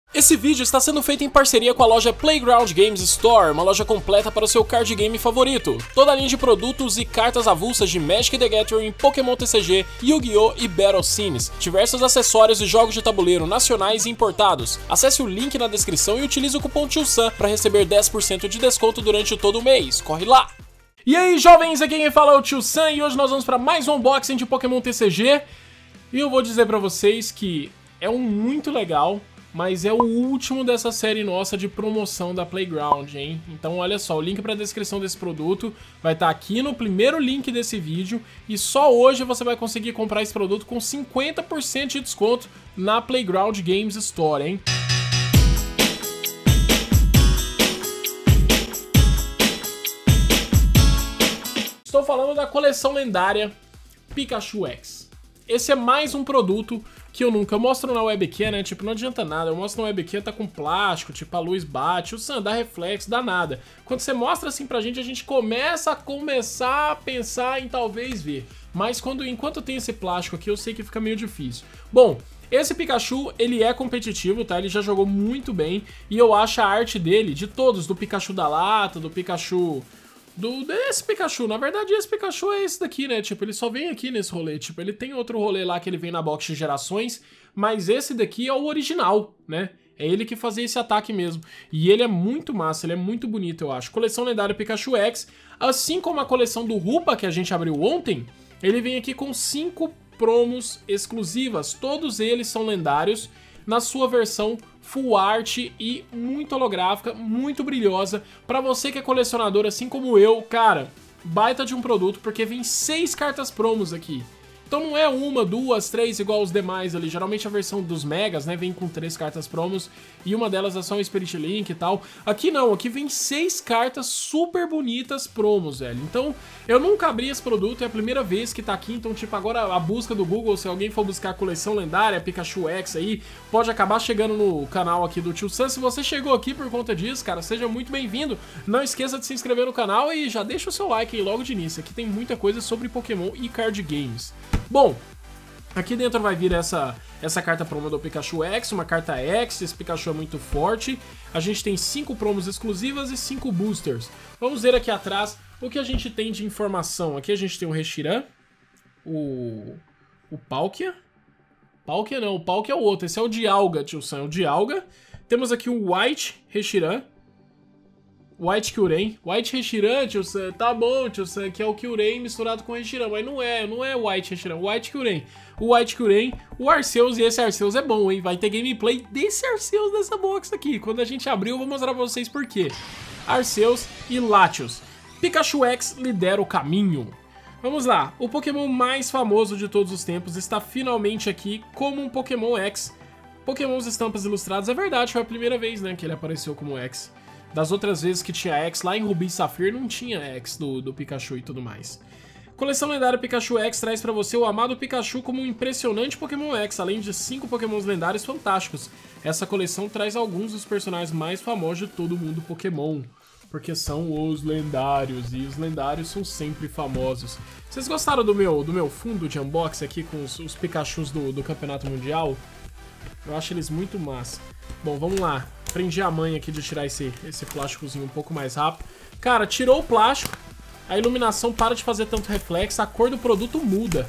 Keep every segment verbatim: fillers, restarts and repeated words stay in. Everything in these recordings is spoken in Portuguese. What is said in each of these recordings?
Esse vídeo está sendo feito em parceria com a loja Playground Games Store, uma loja completa para o seu card game favorito. Toda a linha de produtos e cartas avulsas de Magic the Gathering, Pokémon T C G, Yu-Gi-Oh! E Battle Sims. Diversos acessórios e jogos de tabuleiro nacionais e importados. Acesse o link na descrição e utilize o cupom Tio Sam para receber dez por cento de desconto durante todo o mês. Corre lá! E aí, jovens, aqui quem fala é o Tio Sam e hoje nós vamos para mais um unboxing de Pokémon T C G. E eu vou dizer para vocês que é um muito legal, mas é o último dessa série nossa de promoção da Playground, hein? Então olha só, o link para a descrição desse produto vai estar aqui no primeiro link desse vídeo e só hoje você vai conseguir comprar esse produto com cinquenta por cento de desconto na Playground Games Store, hein? Estou falando da coleção lendária Pikachu X. Esse é mais um produto que eu nunca mostro na webcam, né? Tipo, não adianta nada. Eu mostro na webcam, tá com plástico, tipo, a luz bate, o Sam dá reflexo, dá nada. Quando você mostra assim pra gente, a gente começa a começar a pensar em talvez ver. Mas quando, enquanto tem esse plástico aqui, eu sei que fica meio difícil. Bom, esse Pikachu, ele é competitivo, tá? Ele já jogou muito bem. E eu acho a arte dele, de todos, do Pikachu da lata, do Pikachu... Do, desse Pikachu, na verdade esse Pikachu é esse daqui, né, tipo, ele só vem aqui nesse rolê, tipo, ele tem outro rolê lá que ele vem na box de gerações, mas esse daqui é o original, né, é ele que fazia esse ataque mesmo, e ele é muito massa, ele é muito bonito, eu acho. Coleção lendária Pikachu X, assim como a coleção do Rupa que a gente abriu ontem, ele vem aqui com cinco promos exclusivas, todos eles são lendários, na sua versão full art e muito holográfica, muito brilhosa. Pra você que é colecionador assim como eu, cara, baita de um produto, porque vem seis cartas promos aqui. Então não é uma, duas, três igual os demais ali. Geralmente a versão dos Megas, né, vem com três cartas promos e uma delas é só um Spirit Link e tal. Aqui não, aqui vem seis cartas super bonitas promos, velho. Então eu nunca abri esse produto, é a primeira vez que tá aqui. Então tipo, agora a busca do Google, se alguém for buscar a coleção lendária Pikachu X aí, pode acabar chegando no canal aqui do Tio Sam. Se você chegou aqui por conta disso, cara, seja muito bem-vindo. Não esqueça de se inscrever no canal e já deixa o seu like aí logo de início. Aqui tem muita coisa sobre Pokémon e card games. Bom, aqui dentro vai vir essa, essa carta promo do Pikachu X, uma carta X, esse Pikachu é muito forte. A gente tem cinco promos exclusivas e cinco boosters. Vamos ver aqui atrás o que a gente tem de informação. Aqui a gente tem o Reshiram, o, o Palkia. Palkia não, o Palkia é o outro, esse é o Dialga, tio Sam, é o Dialga. Temos aqui o White Reshiram. White Kyurem. White Reshiram, tio Sam, tá bom, tio Sam, que é o Kyurem misturado com Reshiram, mas não é, não é White Reshiram, White Kyurem. O White Kyurem, o Arceus, e esse Arceus é bom, hein? Vai ter gameplay desse Arceus dessa box aqui. Quando a gente abrir, eu vou mostrar pra vocês por quê. Arceus e Latios. Pikachu X lidera o caminho. Vamos lá, o Pokémon mais famoso de todos os tempos está finalmente aqui como um Pokémon X. Pokémons estampas ilustradas, é verdade, foi a primeira vez, né, que ele apareceu como X. Das outras vezes que tinha X, lá em Rubi e Safira não tinha X do, do Pikachu e tudo mais. Coleção lendária Pikachu X traz pra você o amado Pikachu como um impressionante Pokémon X, além de cinco Pokémons lendários fantásticos. Essa coleção traz alguns dos personagens mais famosos de todo mundo Pokémon, porque são os lendários, e os lendários são sempre famosos. Vocês gostaram do meu, do meu fundo de unboxing aqui com os, os Pikachus do, do Campeonato Mundial? Eu acho eles muito massa. Bom, vamos lá. Prendi a manha aqui de tirar esse, esse plásticozinho um pouco mais rápido. Cara, tirou o plástico, a iluminação para de fazer tanto reflexo, a cor do produto muda.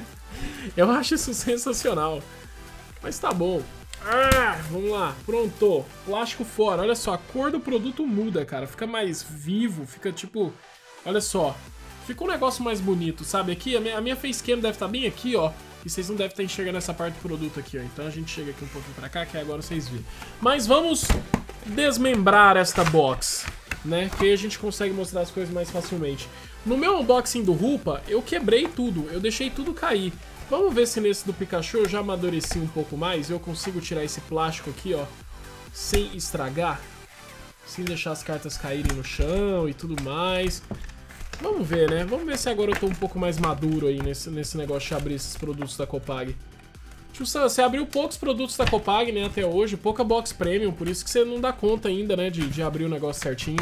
Eu acho isso sensacional. Mas tá bom. Ah, vamos lá, pronto. Plástico fora, olha só, a cor do produto muda, cara. Fica mais vivo, fica tipo... Olha só, fica um negócio mais bonito, sabe? Aqui, a minha, a minha facecam deve estar bem aqui, ó. E vocês não devem estar enxergando essa parte do produto aqui, ó. Então a gente chega aqui um pouquinho pra cá, que agora vocês viram. Mas vamos desmembrar esta box, né? Que aí a gente consegue mostrar as coisas mais facilmente. No meu unboxing do Rupa, eu quebrei tudo. Eu deixei tudo cair. Vamos ver se nesse do Pikachu eu já amadureci um pouco mais e eu consigo tirar esse plástico aqui, ó, sem estragar. Sem deixar as cartas caírem no chão e tudo mais. Vamos ver, né? Vamos ver se agora eu tô um pouco mais maduro aí nesse, nesse negócio de abrir esses produtos da Copag. Tio Sam, você abriu poucos produtos da Copag, né, até hoje, pouca box premium, por isso que você não dá conta ainda, né, de, de abrir o negócio certinho.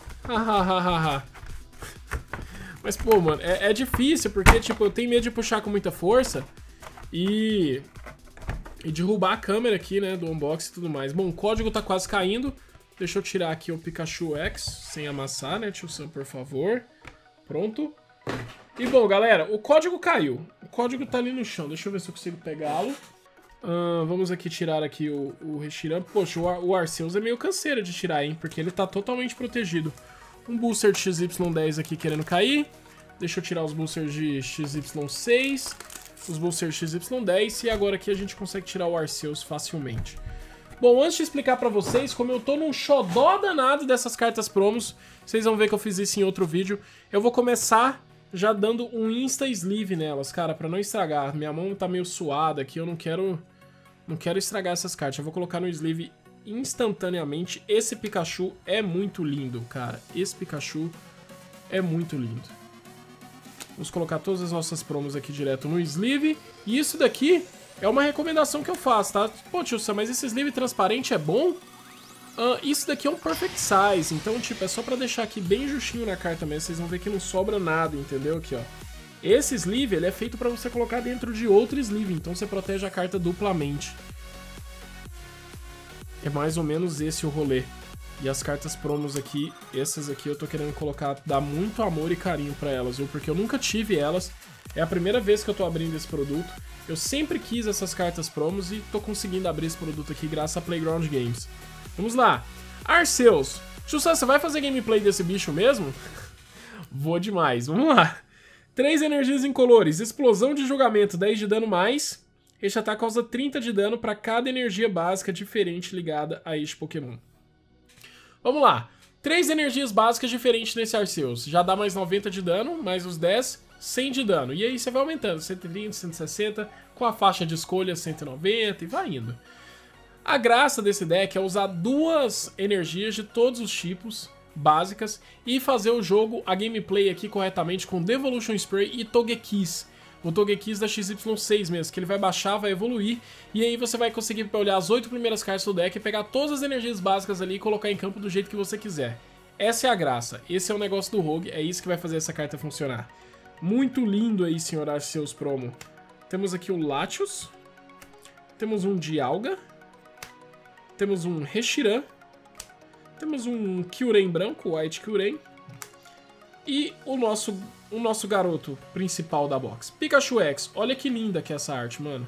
Hahaha. Mas, pô, mano, é, é difícil, porque, tipo, eu tenho medo de puxar com muita força e... e derrubar a câmera aqui, né, do unboxing e tudo mais. Bom, o código tá quase caindo. Deixa eu tirar aqui o Pikachu X, sem amassar, né, tio Sam, por favor. Pronto. E bom, galera, o código caiu. O código tá ali no chão. Deixa eu ver se eu consigo pegá-lo. Uh, vamos aqui tirar aqui o, o Reshiram. Poxa, o, Ar o Arceus é meio canseira de tirar, hein, porque ele tá totalmente protegido. Um booster de X Y dez aqui querendo cair. Deixa eu tirar os boosters de X Y seis. Os boosters X Y dez. E agora aqui a gente consegue tirar o Arceus facilmente. Bom, antes de explicar pra vocês, como eu tô num xodó danado dessas cartas promos, vocês vão ver que eu fiz isso em outro vídeo, eu vou começar já dando um Insta Sleeve nelas, cara, pra não estragar. Minha mão tá meio suada aqui, eu não quero, não quero estragar essas cartas. Eu vou colocar no Sleeve instantaneamente. Esse Pikachu é muito lindo, cara. Esse Pikachu é muito lindo. Vamos colocar todas as nossas promos aqui direto no Sleeve. E isso daqui é uma recomendação que eu faço, tá? Pô, tio Sam, mas esse Sleeve transparente é bom? Uh, isso daqui é um Perfect Size, então, tipo, é só pra deixar aqui bem justinho na carta mesmo. Vocês vão ver que não sobra nada, entendeu? Aqui, ó. Esse Sleeve, ele é feito pra você colocar dentro de outro Sleeve, então você protege a carta duplamente. É mais ou menos esse o rolê. E as cartas promos aqui, essas aqui eu tô querendo colocar, dar muito amor e carinho pra elas, viu? Porque eu nunca tive elas, é a primeira vez que eu tô abrindo esse produto. Eu sempre quis essas cartas promos e tô conseguindo abrir esse produto aqui graças a Playground Games. Vamos lá. Arceus. Chussa, você vai fazer gameplay desse bicho mesmo? Vou demais. Vamos lá. três energias incolores. Explosão de julgamento, dez de dano mais. Este ataque causa trinta de dano para cada energia básica diferente ligada a este Pokémon. Vamos lá. três energias básicas diferentes nesse Arceus. Já dá mais noventa de dano, mais os dez, cem de dano. E aí você vai aumentando. cento e vinte, cento e sessenta, com a faixa de escolha cento e noventa e vai indo. A graça desse deck é usar duas energias de todos os tipos básicas e fazer o jogo, a gameplay aqui corretamente com Devolution Spray e Togekiss. O Togekiss da X Y seis mesmo, que ele vai baixar, vai evoluir, e aí você vai conseguir olhar as oito primeiras cartas do deck e pegar todas as energias básicas ali e colocar em campo do jeito que você quiser. Essa é a graça, esse é o negócio do Rogue, é isso que vai fazer essa carta funcionar. Muito lindo aí, senhor Arceus promo. Temos aqui o Latios, temos um Dialga, temos um Reshiram, temos um Kyurem branco, White Kyurem, e o nosso, o nosso garoto principal da box, Pikachu X. Olha que linda que é essa arte, mano.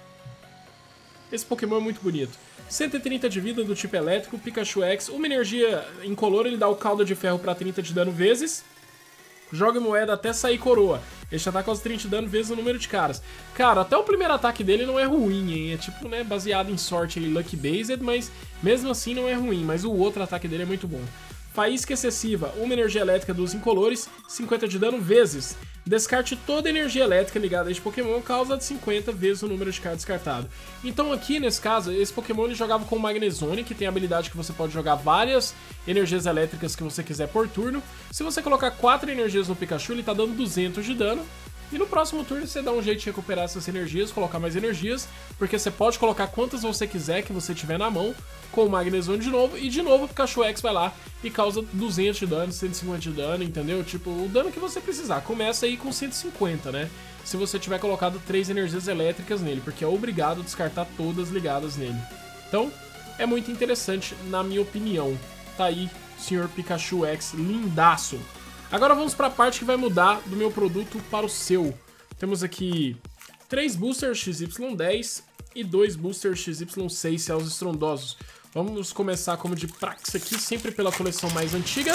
Esse Pokémon é muito bonito. cento e trinta de vida do tipo elétrico, Pikachu X. Uma energia incolor, ele dá o caldo de ferro para trinta de dano vezes. Joga moeda até sair coroa. Este ataque causa trinta de dano vezes o número de caras. Cara, até o primeiro ataque dele não é ruim, hein? É tipo, né, baseado em sorte e lucky based, mas mesmo assim não é ruim. Mas o outro ataque dele é muito bom. Faísca excessiva, uma energia elétrica dos incolores, cinquenta de dano vezes. Descarte toda energia elétrica ligada a este Pokémon, causa de cinquenta vezes o número de cartas descartado. Então aqui, nesse caso, esse Pokémon ele jogava com o Magnezone, que tem a habilidade que você pode jogar várias energias elétricas que você quiser por turno. Se você colocar quatro energias no Pikachu, ele tá dando duzentos de dano. E no próximo turno você dá um jeito de recuperar essas energias, colocar mais energias, porque você pode colocar quantas você quiser que você tiver na mão, com o Magnezone de novo, e de novo o Pikachu X vai lá e causa duzentos de dano, cento e cinquenta de dano, entendeu? Tipo, o dano que você precisar. Começa aí com cento e cinquenta, né? Se você tiver colocado três energias elétricas nele, porque é obrigado a descartar todas ligadas nele. Então, é muito interessante, na minha opinião. Tá aí, senhor Pikachu X, lindaço. Agora vamos para a parte que vai mudar do meu produto para o seu. Temos aqui três boosters X Y dez e dois boosters X Y seis céus estrondosos. Vamos começar como de praxe aqui, sempre pela coleção mais antiga.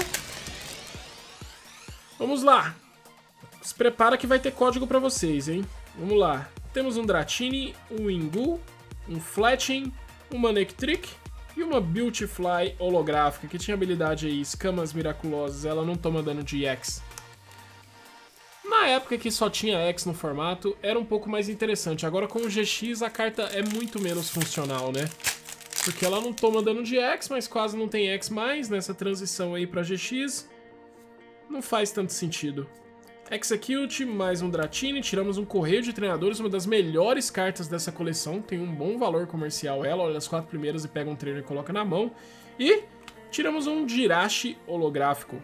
Vamos lá. Se prepara que vai ter código para vocês, hein? Vamos lá. Temos um Dratini, um Wingull, um Fletching, uma Nectric e uma Beautifly holográfica, que tinha habilidade aí, escamas miraculosas, ela não toma dano de X. Na época que só tinha X no formato, era um pouco mais interessante. Agora com o G X a carta é muito menos funcional, né? Porque ela não toma dano de X, mas quase não tem X mais nessa transição aí pra G X. Não faz tanto sentido. Execute, mais um Dratini, tiramos um Correio de Treinadores, uma das melhores cartas dessa coleção, tem um bom valor comercial ela, olha as quatro primeiras e pega um trainer e coloca na mão. E tiramos um Jirachi holográfico.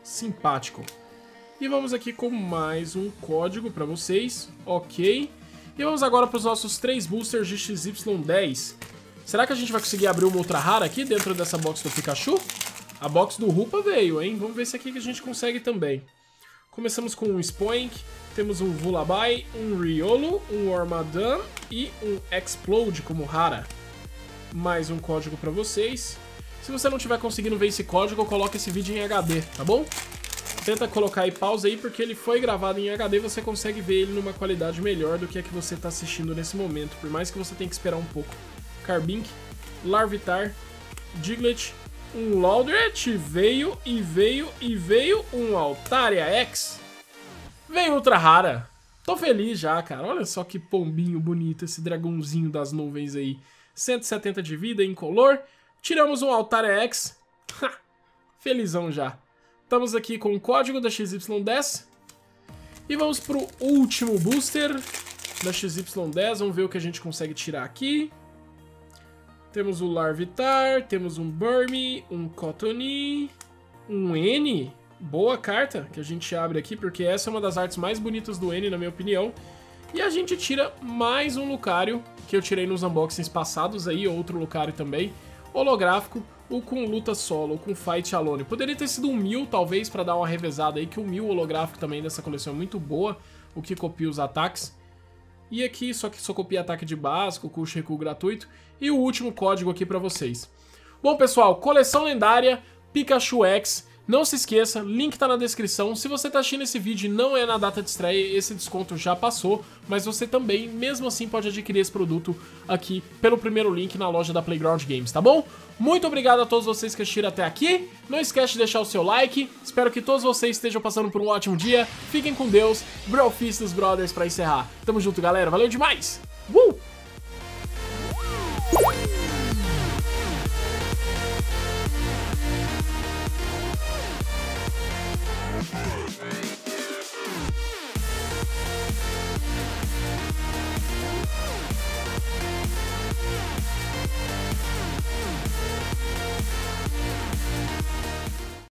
Simpático. E vamos aqui com mais um código para vocês, ok. E vamos agora para os nossos três boosters de X Y dez. Será que a gente vai conseguir abrir uma ultra rara aqui dentro dessa box do Pikachu? A box do Rupa veio, hein? Vamos ver se aqui que a gente consegue também. Começamos com um Spoink, temos um Vullaby, um Riolu, um Wormadam e um Explode como rara. Mais um código para vocês. Se você não estiver conseguindo ver esse código, coloque esse vídeo em H D, tá bom? Tenta colocar aí pausa aí, porque ele foi gravado em H D, você consegue ver ele numa qualidade melhor do que a que você está assistindo nesse momento, por mais que você tenha que esperar um pouco. Carbink, Larvitar, Diglett, um Loudred, veio e veio e veio um Altaria X. Veio ultra rara. Tô feliz já, cara. Olha só que pombinho bonito esse dragãozinho das nuvens aí. cento e setenta de vida, incolor. Tiramos um Altaria X. Felizão já. Estamos aqui com o código da X Y dez. E vamos pro último booster da X Y dez. Vamos ver o que a gente consegue tirar aqui. Temos o Larvitar, temos um Burmy, um Cottonee, um N. Boa carta que a gente abre aqui, porque essa é uma das artes mais bonitas do N, na minha opinião. E a gente tira mais um Lucario, que eu tirei nos unboxings passados aí, outro Lucario também, holográfico, ou com luta solo, ou com fight alone. Poderia ter sido um Mew, talvez, para dar uma revezada aí, que o Mew holográfico também dessa coleção é muito boa, o que copia os ataques. E aqui, só que só copia ataque de básico, custo recuo gratuito. E o último código aqui pra vocês. Bom, pessoal, coleção lendária, Pikachu X. Não se esqueça, link tá na descrição. Se você tá assistindo esse vídeo e não é na data de estreia, esse desconto já passou. Mas você também, mesmo assim, pode adquirir esse produto aqui pelo primeiro link na loja da Playground Games, tá bom? Muito obrigado a todos vocês que assistiram até aqui. Não esquece de deixar o seu like. Espero que todos vocês estejam passando por um ótimo dia. Fiquem com Deus. Brofist dos Brothers pra encerrar. Tamo junto, galera. Valeu demais! Uh!